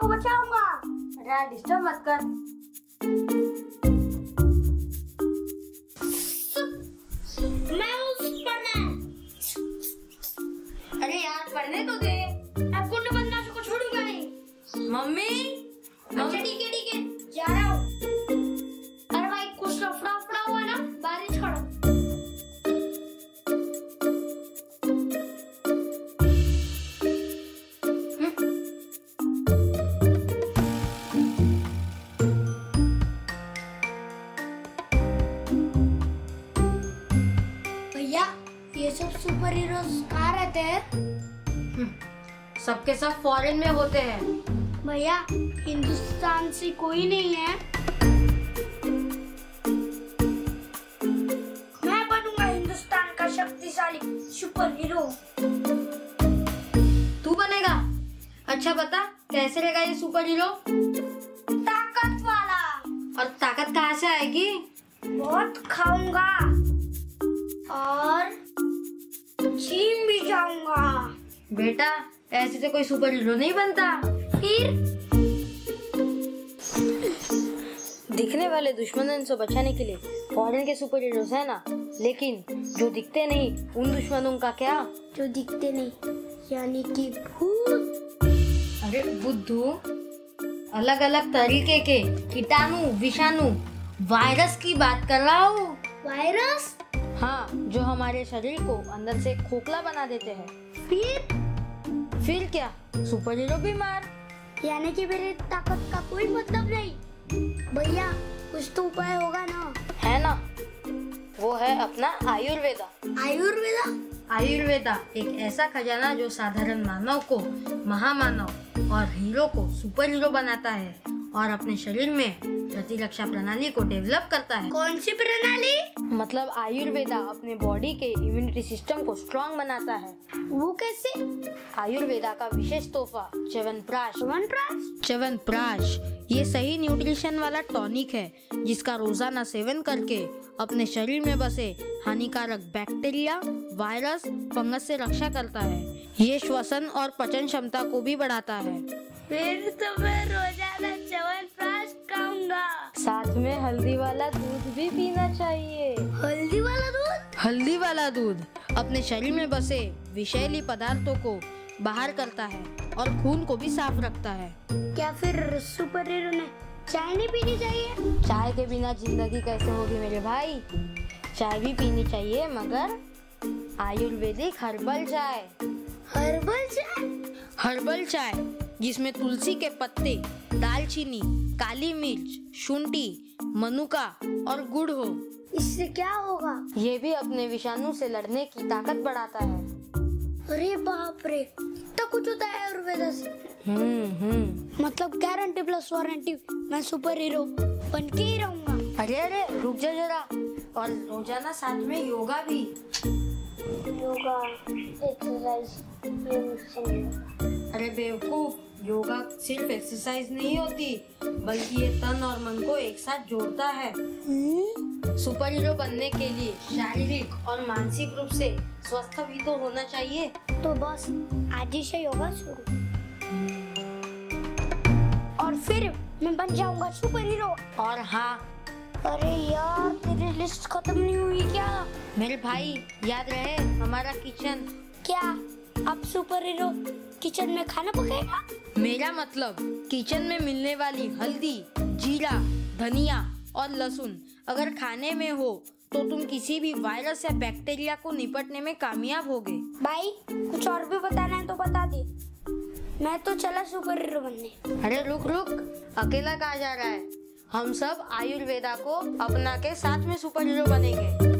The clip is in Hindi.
को बचाऊंगा। अरे डिस्टर्ब मत कर। मैं हूँ सुपरमैन। अरे यार पढ़ने तो दे। अब गुंड बदमाश को छोड़ूंगा नहीं। मम्मी अच्छा ठीक है जा रहा हूँ। अरे भाई कुछ लफड़ा हुआ ना, बारिश करो। भैया ये सब सुपर हीरोज कहाँ रहते हैं? सबके सब फॉरेन में होते हैं। भैया हिंदुस्तान से कोई नहीं है। मैं बनूंगा हिंदुस्तान का शक्तिशाली सुपर हीरो। तू बनेगा? अच्छा बता कैसे रहेगा ये सुपर हीरो? ताकत वाला। और ताकत कहाँ से आएगी? बहुत खाऊंगा और जिम भी जाऊंगा। बेटा ऐसे तो कोई सुपर हीरो नहीं बनता। फिर दिखने वाले दुश्मनों से बचाने के लिए फॉरेन के सुपर हीरोज है ना, लेकिन जो दिखते नहीं उन दुश्मनों का क्या? जो दिखते नहीं यानी कि भूत। अरे बुद्धू, अलग अलग तरीके के कीटाणु विषाणु वायरस की बात कर रहा हूँ। वायरस? हाँ, जो हमारे शरीर को अंदर से खोखला बना देते हैं। फिर क्या? सुपर हीरो बीमार। यानी कि मेरी ताकत का कोई मतलब नहीं। भैया कुछ तो उपाय होगा ना? है ना, वो है अपना आयुर्वेदा। आयुर्वेदा एक ऐसा खजाना जो साधारण मानव को महामानव और हीरो को सुपर हीरो बनाता है और अपने शरीर में प्रतिरक्षा प्रणाली को डेवलप करता है। कौन सी प्रणाली? मतलब आयुर्वेदा अपने बॉडी के इम्यूनिटी सिस्टम को स्ट्रॉन्ग बनाता है। वो कैसे? आयुर्वेदा का विशेष तोहफा च्यवनप्राश। च्यवनप्राश ये सही न्यूट्रिशन वाला टॉनिक है जिसका रोजाना सेवन करके अपने शरीर में बसे हानिकारक बैक्टीरिया वायरस फंगस से रक्षा करता है। ये श्वसन और पचन क्षमता को भी बढ़ाता है। फिर तो मैं रोजाना च्यवनप्राश खाऊंगा। साथ में हल्दी वाला दूध भी पीना चाहिए। हल्दी वाला दूध अपने शरीर में बसे विषैली पदार्थों को बाहर करता है और खून को भी साफ रखता है। क्या फिर सुपर हीरो ने चाय नहीं पीनी चाहिए? चाय के बिना जिंदगी कैसे होगी मेरे भाई? चाय भी पीनी चाहिए, मगर आयुर्वेदिक हर्बल चाय। हर्बल चाय जिसमें तुलसी के पत्ते, दालचीनी, काली मिर्च, शुंठी, मनुका और गुड़ हो। इससे क्या होगा? ये भी अपने विषाणु से लड़ने की ताकत बढ़ाता है। अरे बाप रे, इतना कुछ होता है आयुर्वेदा से। मतलब गारंटी प्लस वारंटी, मैं सुपर हीरो बन के ही रहूंगा। अरे रुक जा जरा। और रोजाना साथ में योगा भी। योगा एक्सरसाइज। अरे बेवकूफ, योगा सिर्फ एक्सरसाइज नहीं होती बल्कि ये तन और मन को एक साथ जोड़ता है। सुपर हीरो बनने के लिए शारीरिक और मानसिक रूप से स्वस्थ भी तो होना चाहिए। तो बस आज ही से योगा शुरू। और फिर मैं बन जाऊंगा सुपर हीरो। और हाँ, अरे यार तेरी लिस्ट खत्म नहीं हुई क्या? मेरे भाई याद रहे हमारा किचन। क्या अब सुपर हीरो किचन में खाना पकाएगा? मेरा मतलब किचन में मिलने वाली हल्दी, जीरा, धनिया और लहसुन अगर खाने में हो तो तुम किसी भी वायरस या बैक्टीरिया को निपटने में कामयाब होगे। भाई कुछ और भी बताना है तो बता दे, मैं तो चला सुपर हीरो बनने। अरे रुक, अकेला कहाँ जा रहा है? हम सब आयुर्वेदा को अपना के साथ में सुपर हीरो बनेंगे।